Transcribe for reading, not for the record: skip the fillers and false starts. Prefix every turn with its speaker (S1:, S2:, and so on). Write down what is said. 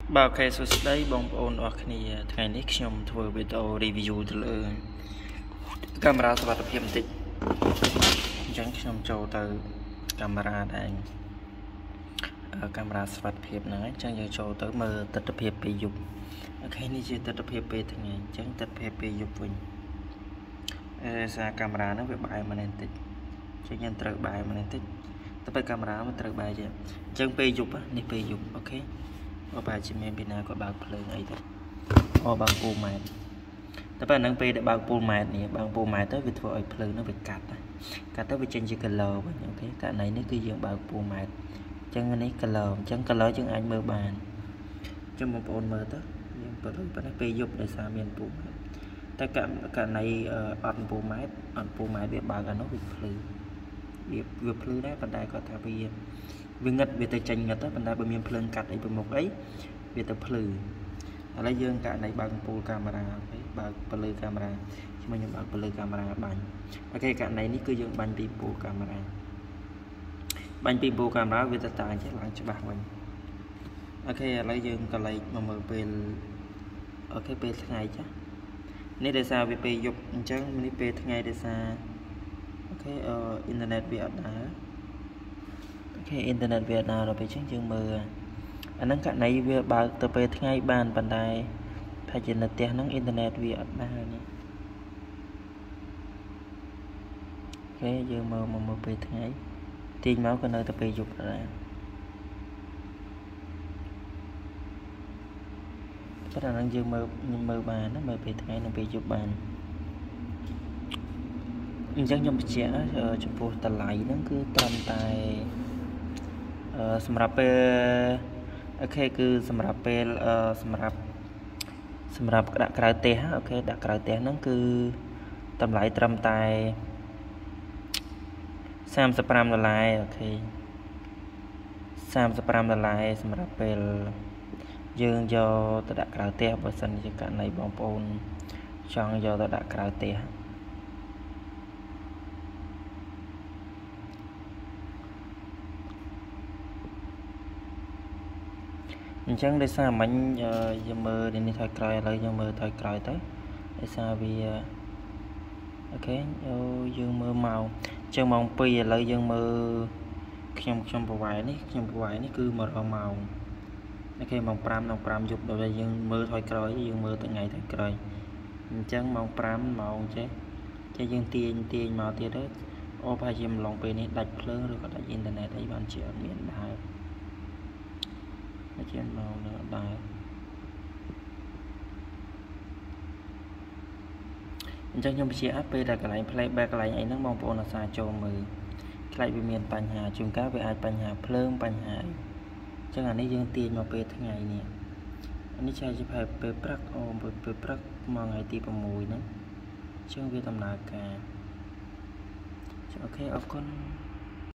S1: Bao cái số đấy bong ôn ở cái ngày nàyខ្ញុំធ្វើវីដេអូ review ទៅលើកាមេរ៉ាសុវត្ថិភាពបន្តិចអញ្ចឹងខ្ញុំចូលទៅកាមេរ៉ាដែរកាមេរ៉ាសុវត្ថិភាពហ្នឹងអញ្ចឹងយើងចូលទៅមើលទិដ្ឋភាពពេលយប់អូខេនេះជាទិដ្ឋភាពពេលថ្ងៃអញ្ចឹងទិដ្ឋភាពពេលយប់វិញសារកាមេរ៉ាហ្នឹងវាបែរមកបន្តិចអញ្ចឹងយើងត្រូវបែរមកបន្តិចទៅពេលកាមេរ៉ាมันត្រូវបែរជាអញ្ចឹងពេលយប់នេះពេលយប់អូខេបើជាមានពីណាក៏បើកភ្លើងអីទៅបើកពូម៉ែតតែពេលហ្នឹងពេលដែលបើកពូម៉ែតនេះបើកពូម៉ែតទៅវាធ្វើឲ្យភ្លើងហ្នឹងវាកាត់ទៅវាចេញជា color វិញអូខេករណីនេះគឺយើងបើកពូម៉ែតអញ្ចឹងនេះ color អញ្ចឹង color យើងអាចមើលបានអញ្ចឹងបងប្អូនមើលទៅយើងបើប៉ុណ្ណេះពេលយប់ដោយសារមានពូម៉ែតតែករណីអត់ពូម៉ែតវាបើកអានោះវាភ្លឺវាភ្លឺដែរប៉ុន្តែគាត់ថាវាងឹតវាទៅចេញងឹតទៅប៉ុន្តែបើមានភ្លើងកាត់អីប្រមុខអីវាទៅភ្លឺឥឡូវយើងករណីបើកពូលកាមេរ៉ាអូខេបើកពលឺកាមេរ៉ាខ្ញុំបើកពលឺកាមេរ៉ាបាញ់អូខេករណីនេះគឺយើងបាញ់ពីពូលកាមេរ៉ាវាទៅតាចេះឡើងច្បាស់វិញអូខេឥឡូវយើងក៏លេខមកមើលពេលអូខេពេលថ្ងៃចាស់នេះដោយសារវាពេលយប់អញ្ចឹងនេះពេលថ្ងៃដោយសារអូខេអ៊ីនធឺណិតវាអត់ដើរអ៊ីនធឺណិតវាដើរដល់ពេលអញ្ចឹងយើងមើលអាហ្នឹងករណីវាបើកទៅពេលថ្ងៃបានប៉ុន្តែថាជានៅផ្ទះហ្នឹងអ៊ីនធឺណិតវាអត់ដើរនេះអូខេយើងមើលពេលថ្ងៃទាញមកក៏នៅតែពេលយប់ដែរប៉ុន្តែហ្នឹងយើងមើលបានណាមើលពេលថ្ងៃនិងពេលយប់បានអញ្ចឹងខ្ញុំបញ្ជាក់ចំពោះតម្លៃហ្នឹងគឺត្រឹមតែសម្រាប់ពេលអូខេគឺសម្រាប់ពេលសម្រាប់ដាក់ក្រៅផ្ទះអូខេដាក់ក្រៅផ្ទះហ្នឹងគឺតម្លៃត្រឹមតែ$35អូខេ$35សម្រាប់ពេលយើងយកទៅដាក់ក្រៅផ្ទះបើសិនជាករណីបងប្អូនចង់យកទៅដាក់ក្រៅផ្ទះអញ្ចឹងដោយសារមិញយើងមើលនេះថយក្រោយឥឡូវយើងមើលថយក្រោយទៅដោយសារវាអូខេយើងមើលម៉ោងអញ្ចឹងម៉ោង2ឥឡូវយើងមើលខ្ញុំប្រវែនេះគឺមករកម៉ោងអូខេម៉ោង5យប់ដល់យើងមើលថយក្រោយយើងមើលថ្ងៃថយក្រោយអញ្ចឹងម៉ោង5ម៉ោងចេះយើងទាញមកទៀតទៅប្រហែលជាម្លងពេលនេះដាច់ភ្លើងឬក៏ដាច់អ៊ីនធឺណិតអីបានជាអត់មានដើរជាមកនៅដែរអញ្ចឹងខ្ញុំបញ្ជាក់ពេលតែកន្លែង playback កន្លែងអីហ្នឹងបងប្អូនអាសាចូលមើលខ្លាចវាមានបញ្ហាជួនកាលវាអាចបញ្ហាភ្លើងបញ្ហាអីអញ្ចឹងអានេះយើងទាញមកពេលថ្ងៃនេះអានេះជាពេលព្រឹកពេលព្រឹកមកថ្ងៃទី6ហ្នឹងអញ្ចឹងវាដំណើរការអូខេអរគុណ